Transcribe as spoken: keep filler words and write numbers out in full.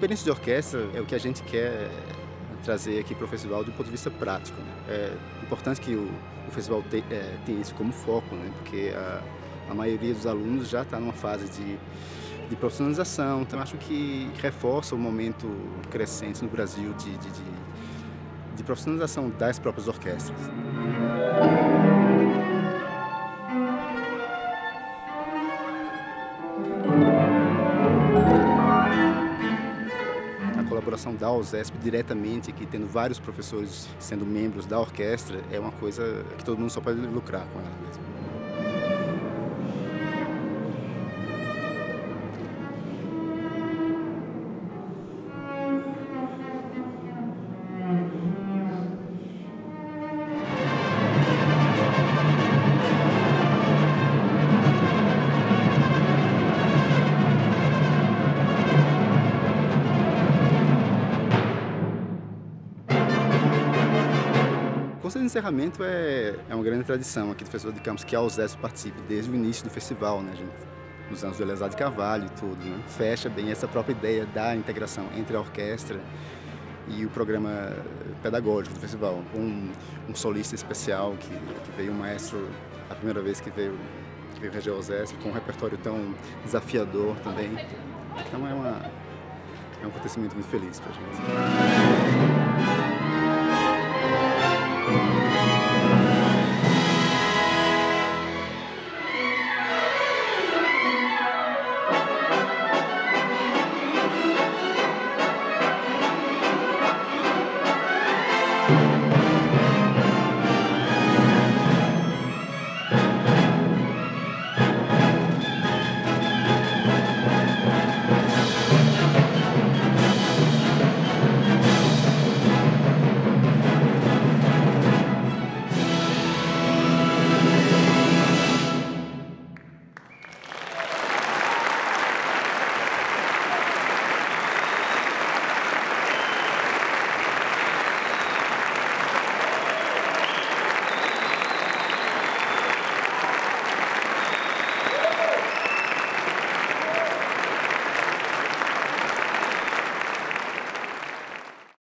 experiência de orquestra é o que a gente quer trazer aqui para o festival do ponto de vista prático, né? É importante que o, o festival te, é, tenha isso como foco, né? Porque a, a maioria dos alunos já está numa fase de, de profissionalização, então acho que reforça o momento crescente no Brasil de, de, de, de profissionalização das próprias orquestras. A colaboração da USESP diretamente, aqui tendo vários professores sendo membros da orquestra, é uma coisa que todo mundo só pode lucrar com ela mesmo. O concerto de encerramento é, é uma grande tradição aqui do Festival de Campos, que a USESP participe desde o início do festival, né, gente? Nos anos do Elezar de Carvalho e tudo, né? Fecha bem essa própria ideia da integração entre a orquestra e o programa pedagógico do festival. Um, um solista especial, que, que veio um maestro, a primeira vez que veio, que veio reger a USESP, com um repertório tão desafiador também. Então é, uma, é um acontecimento muito feliz pra gente.